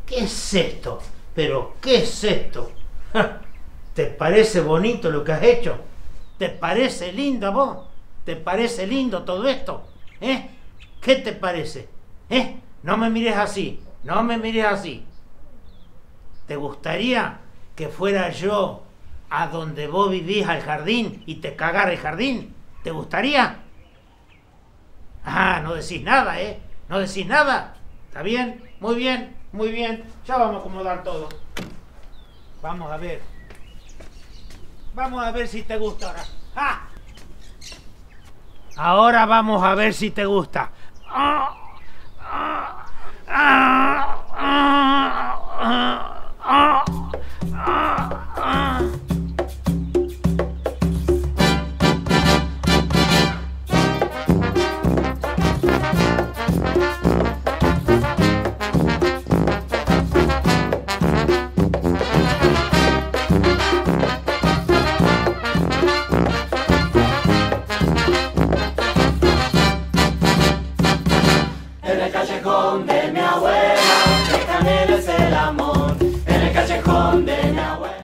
¿Qué es esto? ¿Pero qué es esto? ¡Ja! ¿Te parece bonito lo que has hecho? ¿Te parece lindo a vos? ¿Te parece lindo todo esto? ¿Eh? ¿Qué te parece? ¿Eh? No me mires así, no me mires así. ¿Te gustaría que fuera yo a donde vos vivís al jardín y te cagara el jardín? ¿Te gustaría? Ah, no decís nada, ¿eh? No decís nada. ¿Está bien? Muy bien, muy bien. Ya vamos a acomodar todo. Vamos a ver. Vamos a ver si te gusta ahora. ¡Ah! Ahora vamos a ver si te gusta. ¡Ah! ¡Ah! ¡Ah!